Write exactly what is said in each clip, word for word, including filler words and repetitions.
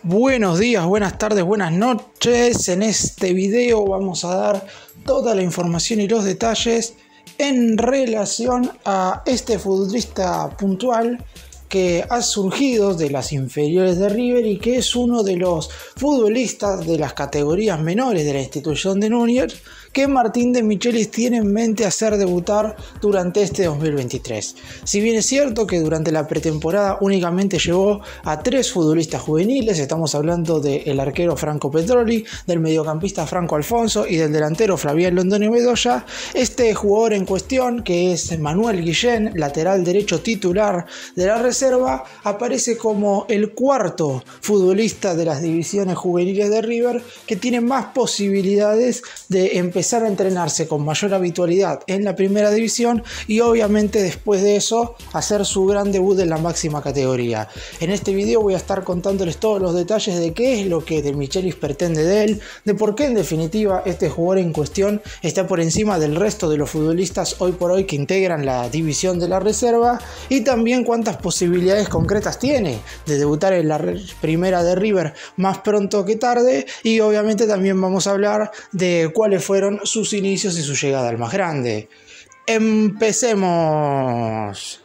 Buenos días, buenas tardes, buenas noches. En este video vamos a dar toda la información y los detalles en relación a este futbolista puntual que ha surgido de las inferiores de River y que es uno de los futbolistas de las categorías menores de la institución de Núñez que Martín de Michelis tiene en mente hacer debutar durante este dos mil veintitrés. Si bien es cierto que durante la pretemporada únicamente llevó a tres futbolistas juveniles, estamos hablando del arquero Franco Petroli, del mediocampista Franco Alfonso y del delantero Flavián Londoño Bedoya, este jugador en cuestión, que es Manuel Guillén, lateral derecho titular de la reserva, aparece como el cuarto futbolista de las divisiones juveniles de River que tiene más posibilidades de empezar a entrenarse con mayor habitualidad en la primera división y obviamente después de eso hacer su gran debut en la máxima categoría. En este video voy a estar contándoles todos los detalles de qué es lo que De Michelis pretende de él, de por qué en definitiva este jugador en cuestión está por encima del resto de los futbolistas hoy por hoy que integran la división de la reserva y también cuántas posibilidades concretas tiene de debutar en la primera de River más pronto que tarde, y obviamente también vamos a hablar de cuáles fueron sus inicios y su llegada al más grande. ¡Empecemos!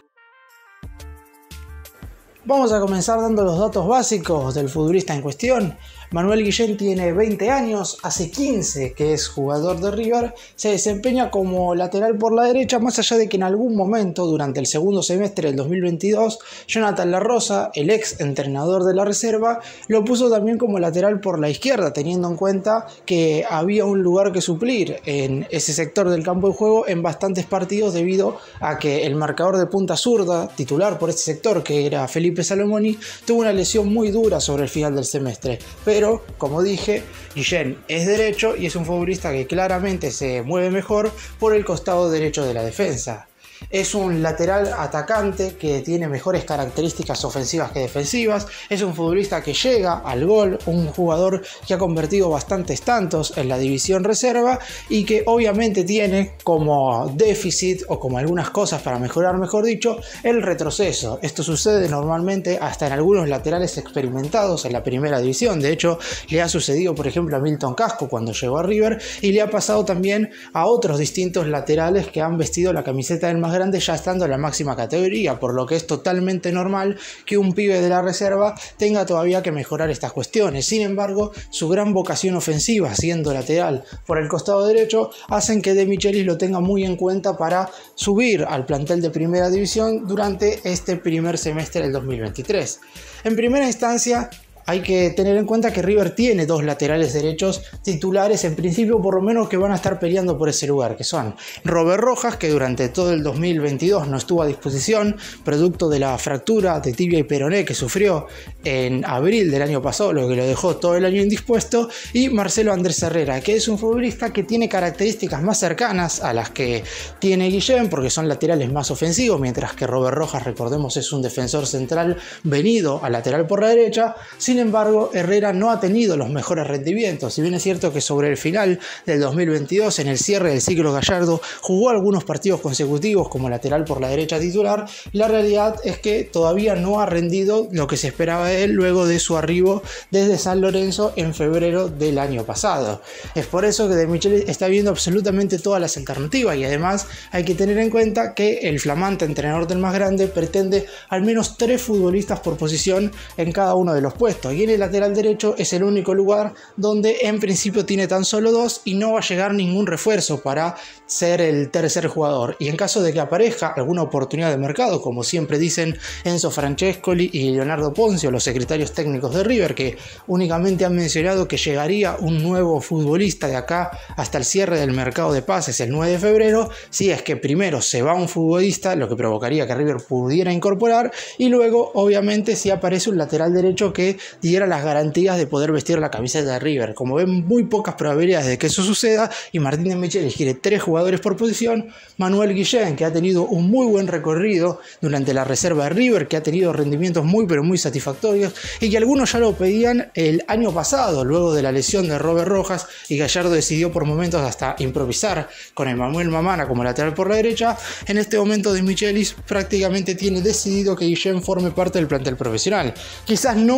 Vamos a comenzar dando los datos básicos del futbolista en cuestión. Manuel Guillén tiene veinte años, hace quince que es jugador de River, se desempeña como lateral por la derecha, más allá de que en algún momento durante el segundo semestre del dos mil veintidós Jonathan La Rosa, el ex entrenador de la reserva, lo puso también como lateral por la izquierda, teniendo en cuenta que había un lugar que suplir en ese sector del campo de juego en bastantes partidos debido a que el marcador de punta zurda titular por ese sector, que era Felipe Salomoni, tuvo una lesión muy dura sobre el final del semestre. Pero Pero, como dije, Guillén es derecho y es un futbolista que claramente se mueve mejor por el costado derecho de la defensa. Es un lateral atacante que tiene mejores características ofensivas que defensivas, es un futbolista que llega al gol, un jugador que ha convertido bastantes tantos en la división reserva y que obviamente tiene como déficit o como algunas cosas para mejorar, mejor dicho, el retroceso. Esto sucede normalmente hasta en algunos laterales experimentados en la primera división. De hecho, le ha sucedido por ejemplo a Milton Casco cuando llegó a River y le ha pasado también a otros distintos laterales que han vestido la camiseta del más grande ya estando en la máxima categoría, por lo que es totalmente normal que un pibe de la reserva tenga todavía que mejorar estas cuestiones. Sin embargo, su gran vocación ofensiva, siendo lateral por el costado derecho, hacen que De Michelis lo tenga muy en cuenta para subir al plantel de primera división durante este primer semestre del dos mil veintitrés. En primera instancia, hay que tener en cuenta que River tiene dos laterales derechos titulares, en principio por lo menos, que van a estar peleando por ese lugar, que son Robert Rojas, que durante todo el dos mil veintidós no estuvo a disposición, producto de la fractura de tibia y peroné que sufrió en abril del año pasado, lo que lo dejó todo el año indispuesto, y Marcelo Andrés Herrera, que es un futbolista que tiene características más cercanas a las que tiene Guillén, porque son laterales más ofensivos, mientras que Robert Rojas, recordemos, es un defensor central venido a lateral por la derecha. Sin embargo, Herrera no ha tenido los mejores rendimientos. Si bien es cierto que sobre el final del dos mil veintidós, en el cierre del ciclo Gallardo, jugó algunos partidos consecutivos como lateral por la derecha titular, la realidad es que todavía no ha rendido lo que se esperaba de él luego de su arribo desde San Lorenzo en febrero del año pasado. Es por eso que De Michelis está viendo absolutamente todas las alternativas, y además hay que tener en cuenta que el flamante entrenador del más grande pretende al menos tres futbolistas por posición en cada uno de los puestos. Y en el lateral derecho es el único lugar donde en principio tiene tan solo dos y no va a llegar ningún refuerzo para ser el tercer jugador. Y en caso de que aparezca alguna oportunidad de mercado, como siempre dicen Enzo Francescoli y Leonardo Ponzio, los secretarios técnicos de River, que únicamente han mencionado que llegaría un nuevo futbolista de acá hasta el cierre del mercado de pases el nueve de febrero, si es que primero se va un futbolista, lo que provocaría que River pudiera incorporar, y luego obviamente si aparece un lateral derecho que diera las garantías de poder vestir la camiseta de River. Como ven, muy pocas probabilidades de que eso suceda, y Martín de Michelis quiere tres jugadores por posición. Manuel Guillén, que ha tenido un muy buen recorrido durante la reserva de River, que ha tenido rendimientos muy pero muy satisfactorios y que algunos ya lo pedían el año pasado, luego de la lesión de Robert Rojas, y Gallardo decidió por momentos hasta improvisar con Emmanuel Mamana como lateral por la derecha. En este momento De Michelis prácticamente tiene decidido que Guillén forme parte del plantel profesional. Quizás no en este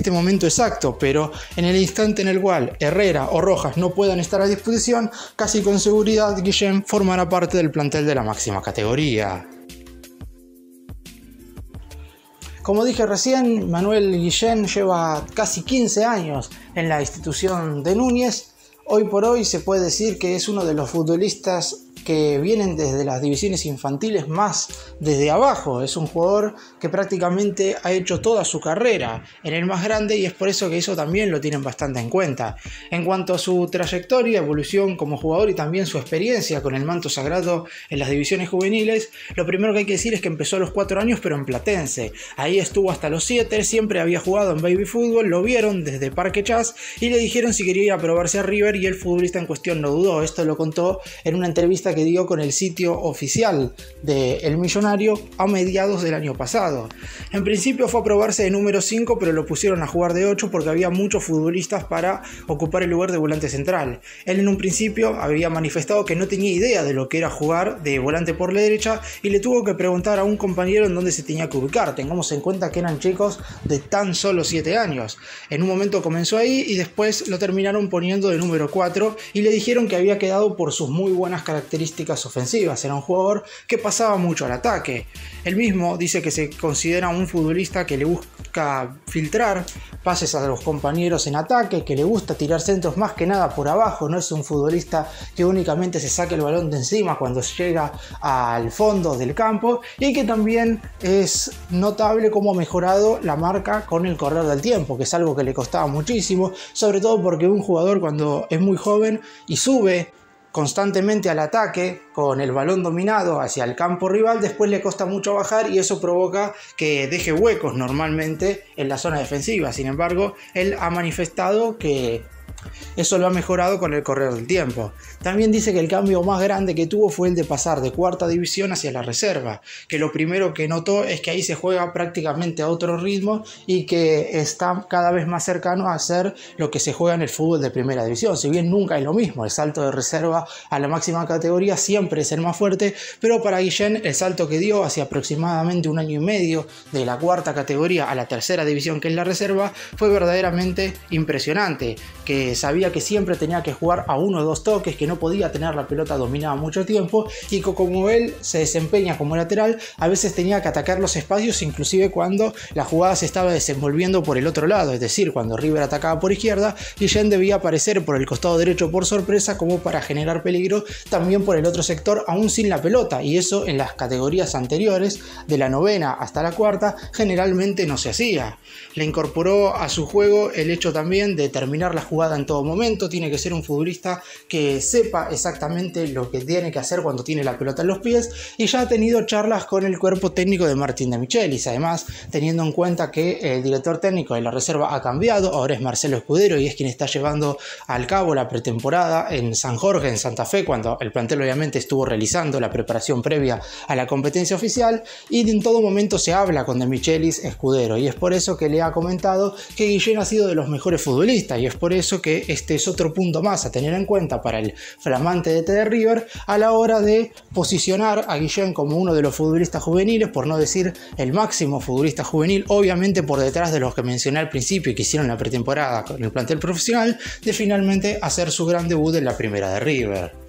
este momento exacto, pero en el instante en el cual Herrera o Rojas no puedan estar a disposición, casi con seguridad Guillén formará parte del plantel de la máxima categoría. Como dije recién, Manuel Guillén lleva casi quince años en la institución de Núñez. Hoy por hoy se puede decir que es uno de los futbolistas que vienen desde las divisiones infantiles más desde abajo. Es un jugador que prácticamente ha hecho toda su carrera en el más grande y es por eso que eso también lo tienen bastante en cuenta. En cuanto a su trayectoria, evolución como jugador y también su experiencia con el manto sagrado en las divisiones juveniles, lo primero que hay que decir es que empezó a los cuatro años pero en Platense. Ahí estuvo hasta los siete, siempre había jugado en baby fútbol, lo vieron desde Parque Chas y le dijeron si quería ir a probarse a River y el futbolista en cuestión no dudó. Esto lo contó en una entrevista que dio con el sitio oficial de El Millonario a mediados del año pasado. En principio fue a probarse de número cinco, pero lo pusieron a jugar de ocho porque había muchos futbolistas para ocupar el lugar de volante central. Él en un principio había manifestado que no tenía idea de lo que era jugar de volante por la derecha y le tuvo que preguntar a un compañero en dónde se tenía que ubicar. Tengamos en cuenta que eran chicos de tan solo siete años. En un momento comenzó ahí y después lo terminaron poniendo de número cuatro y le dijeron que había quedado por sus muy buenas características ofensivas. Era un jugador que pasaba mucho al ataque. Él mismo dice que se considera un futbolista que le busca filtrar pases a los compañeros en ataque, que le gusta tirar centros más que nada por abajo. No es un futbolista que únicamente se saque el balón de encima cuando llega al fondo del campo, y que también es notable cómo ha mejorado la marca con el correr del tiempo, que es algo que le costaba muchísimo, sobre todo porque un jugador cuando es muy joven y sube constantemente al ataque con el balón dominado hacia el campo rival, después le cuesta mucho bajar y eso provoca que deje huecos normalmente en la zona defensiva. Sin embargo, él ha manifestado que eso lo ha mejorado con el correr del tiempo. También dice que el cambio más grande que tuvo fue el de pasar de cuarta división hacia la reserva, que lo primero que notó es que ahí se juega prácticamente a otro ritmo y que está cada vez más cercano a hacer lo que se juega en el fútbol de primera división. Si bien nunca es lo mismo, el salto de reserva a la máxima categoría siempre es el más fuerte, pero para Guillén el salto que dio hacia aproximadamente un año y medio de la cuarta categoría a la tercera división, que es la reserva, fue verdaderamente impresionante, que sabía que siempre tenía que jugar a uno o dos toques, que no podía tener la pelota dominada mucho tiempo y que como él se desempeña como lateral, a veces tenía que atacar los espacios inclusive cuando la jugada se estaba desenvolviendo por el otro lado, es decir, cuando River atacaba por izquierda, Guillén debía aparecer por el costado derecho por sorpresa como para generar peligro también por el otro sector aún sin la pelota, y eso en las categorías anteriores de la novena hasta la cuarta generalmente no se hacía. Le incorporó a su juego el hecho también de terminar la jugada en todo momento. Tiene que ser un futbolista que sepa exactamente lo que tiene que hacer cuando tiene la pelota en los pies, y ya ha tenido charlas con el cuerpo técnico de Martín de Michelis. Además, teniendo en cuenta que el director técnico de la reserva ha cambiado, ahora es Marcelo Escudero y es quien está llevando al cabo la pretemporada en San Jorge, en Santa Fe, cuando el plantel obviamente estuvo realizando la preparación previa a la competencia oficial, y en todo momento se habla con de Michelis Escudero, y es por eso que le ha comentado que Guillén ha sido de los mejores futbolistas, y es por eso que este es otro punto más a tener en cuenta para el flamante D T de River a la hora de posicionar a Guillén como uno de los futbolistas juveniles, por no decir el máximo futbolista juvenil, obviamente por detrás de los que mencioné al principio y que hicieron la pretemporada con el plantel profesional, de finalmente hacer su gran debut en la primera de River.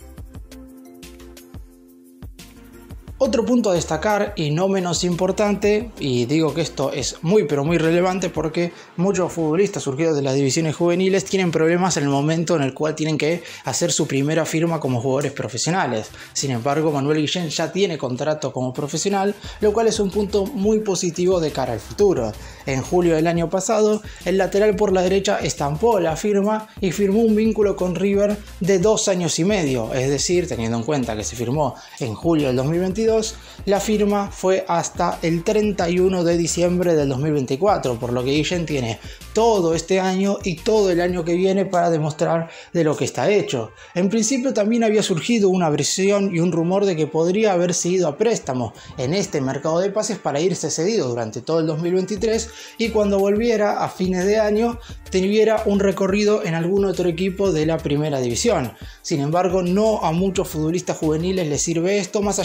Otro punto a destacar y no menos importante, y digo que esto es muy pero muy relevante porque muchos futbolistas surgidos de las divisiones juveniles tienen problemas en el momento en el cual tienen que hacer su primera firma como jugadores profesionales. Sin embargo, Manuel Guillén ya tiene contrato como profesional, lo cual es un punto muy positivo de cara al futuro. En julio del año pasado, el lateral por la derecha estampó la firma y firmó un vínculo con River de dos años y medio, es decir, teniendo en cuenta que se firmó en julio del dos mil veintidós, la firma fue hasta el treinta y uno de diciembre del dos mil veinticuatro, por lo que Guillén tiene todo este año y todo el año que viene para demostrar de lo que está hecho. En principio también había surgido una versión y un rumor de que podría haberse ido a préstamo en este mercado de pases para irse cedido durante todo el dos mil veintitrés y cuando volviera a fines de año tuviera un recorrido en algún otro equipo de la primera división. Sin embargo, no a muchos futbolistas juveniles les sirve esto, más allá de que en algún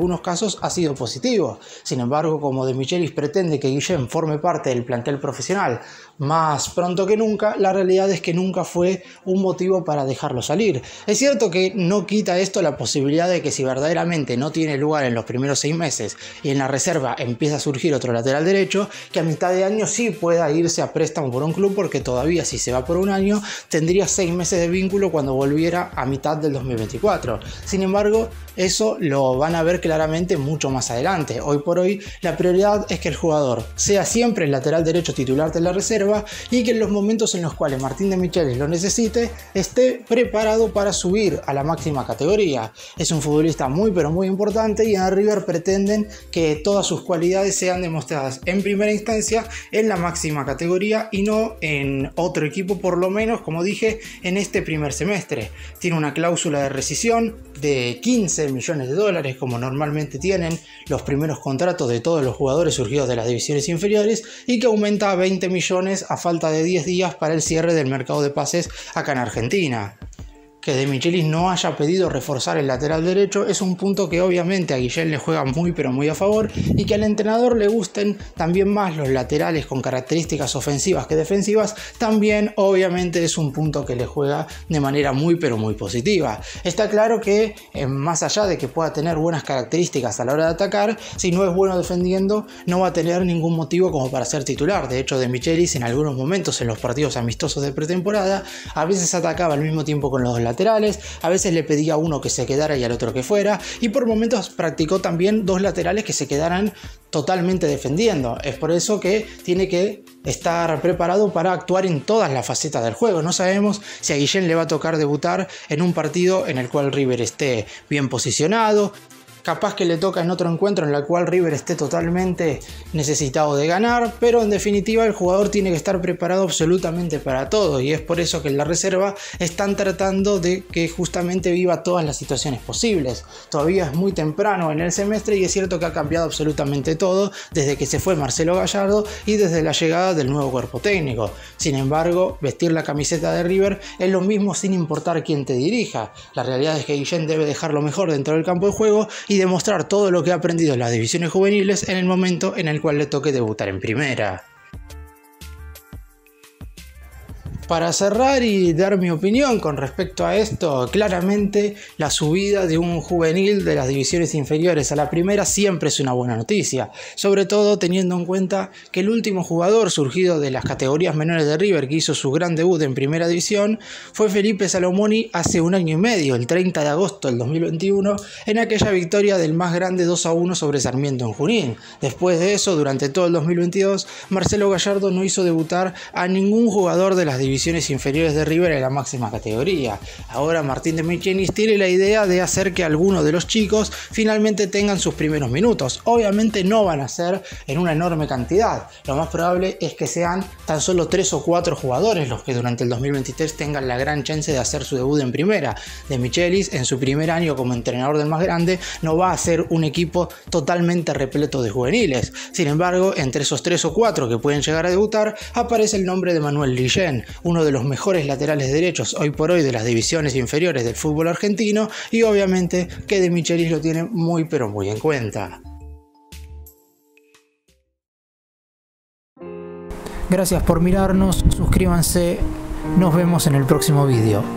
algunos casos ha sido positivo. Sin embargo, como De Michelis pretende que Guillén forme parte del plantel profesional más pronto que nunca, la realidad es que nunca fue un motivo para dejarlo salir. Es cierto que no quita esto la posibilidad de que si verdaderamente no tiene lugar en los primeros seis meses y en la reserva empieza a surgir otro lateral derecho, que a mitad de año sí pueda irse a préstamo por un club, porque todavía si se va por un año tendría seis meses de vínculo cuando volviera a mitad del dos mil veinticuatro. Sin embargo, eso lo van a ver claramente mucho más adelante. Hoy por hoy la prioridad es que el jugador sea siempre el lateral derecho titular de la reserva y que en los momentos en los cuales Martín De Michelis lo necesite esté preparado para subir a la máxima categoría. Es un futbolista muy pero muy importante y en River pretenden que todas sus cualidades sean demostradas en primera instancia en la máxima categoría y no en otro equipo, por lo menos, como dije, en este primer semestre. Tiene una cláusula de rescisión de quince millones de dólares, como normalmente tienen los primeros contratos de todos los jugadores surgidos de las divisiones inferiores, y que aumenta a veinte millones a falta de diez días para el cierre del mercado de pases acá en Argentina. Que De Michelis no haya pedido reforzar el lateral derecho es un punto que obviamente a Guillén le juega muy pero muy a favor, y que al entrenador le gusten también más los laterales con características ofensivas que defensivas también obviamente es un punto que le juega de manera muy pero muy positiva. Está claro que eh, más allá de que pueda tener buenas características a la hora de atacar, si no es bueno defendiendo no va a tener ningún motivo como para ser titular. De hecho, De Michelis en algunos momentos en los partidos amistosos de pretemporada a veces atacaba al mismo tiempo con los dos laterales, a veces le pedía a uno que se quedara y al otro que fuera, y por momentos practicó también dos laterales que se quedaran totalmente defendiendo. Es por eso que tiene que estar preparado para actuar en todas las facetas del juego. No sabemos si a Guillén le va a tocar debutar en un partido en el cual River esté bien posicionado. Capaz que le toca en otro encuentro en el cual River esté totalmente necesitado de ganar, pero en definitiva el jugador tiene que estar preparado absolutamente para todo, y es por eso que en la reserva están tratando de que justamente viva todas las situaciones posibles. Todavía es muy temprano en el semestre y es cierto que ha cambiado absolutamente todo desde que se fue Marcelo Gallardo y desde la llegada del nuevo cuerpo técnico. Sin embargo, vestir la camiseta de River es lo mismo sin importar quién te dirija. La realidad es que Guillén debe dejar lo mejor dentro del campo de juego y demostrar todo lo que ha aprendido en las divisiones juveniles en el momento en el cual le toque debutar en primera. Para cerrar y dar mi opinión con respecto a esto, claramente la subida de un juvenil de las divisiones inferiores a la primera siempre es una buena noticia, sobre todo teniendo en cuenta que el último jugador surgido de las categorías menores de River que hizo su gran debut en primera división fue Felipe Salomoni hace un año y medio, el treinta de agosto del dos mil veintiuno, en aquella victoria del más grande dos a uno sobre Sarmiento en Junín. Después de eso, durante todo el dos mil veintidós, Marcelo Gallardo no hizo debutar a ningún jugador de las divisiones inferiores de River en la máxima categoría. Ahora Martín De Michelis tiene la idea de hacer que algunos de los chicos finalmente tengan sus primeros minutos. Obviamente no van a ser en una enorme cantidad. Lo más probable es que sean tan solo tres o cuatro jugadores los que durante el dos mil veintitrés tengan la gran chance de hacer su debut en primera. De Michelis en su primer año como entrenador del más grande no va a ser un equipo totalmente repleto de juveniles. Sin embargo, entre esos tres o cuatro que pueden llegar a debutar aparece el nombre de Manuel Guillén, uno de los mejores laterales derechos hoy por hoy de las divisiones inferiores del fútbol argentino, y obviamente que De Michelis lo tiene muy pero muy en cuenta. Gracias por mirarnos, suscríbanse, nos vemos en el próximo vídeo.